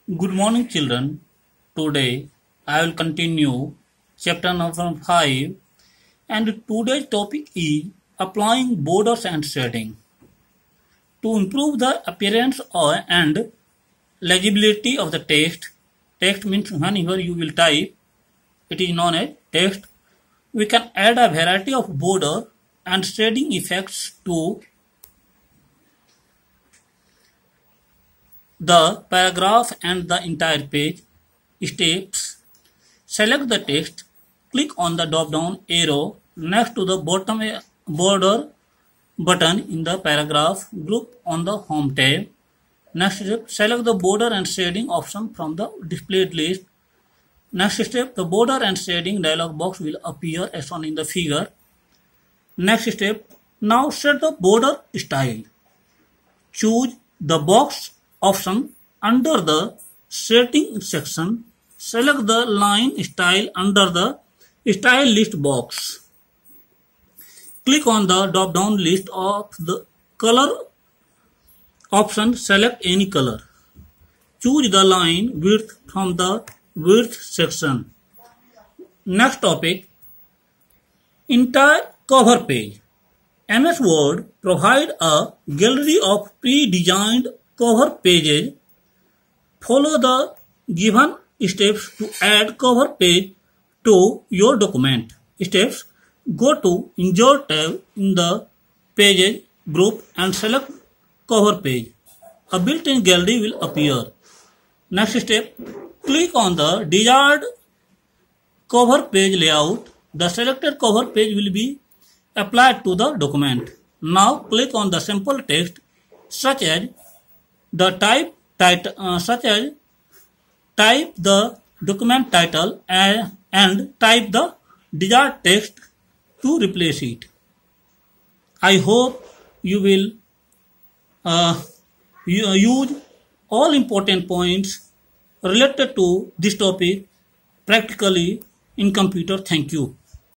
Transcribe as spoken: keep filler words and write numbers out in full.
Good morning, children. Today I will continue chapter number five, and today's topic is applying borders and shading. To improve the appearance and legibility of the text, text means whenever you will type, it is known as text. We can add a variety of border and shading effects to the paragraph and the entire page. Steps: select the text, click on the drop down arrow next to the bottom border button in the paragraph group on the home tab. Next step, select the border and shading option from the displayed list. Next step, the border and shading dialog box will appear as shown in the figure. Next step, now set the border style. Choose the box option under the setting section. Select the line style under the style list box. Click on the drop down list of the color option. Select any color. Choose the line width from the width section. Next topic, entire cover page. M S Word provide a gallery of pre-designed cover pages. Follow the given steps to add cover page to your document. Steps: go to Insert tab in the Pages group and select cover page. A built-in gallery will appear. Next step, click on the desired cover page layout. The selected cover page will be applied to the document. Now click on the simple text such as the type title, uh, such as type the document title and, and type the desired text to replace it. I hope you will uh, use all important points related to this topic practically in computer. Thank you.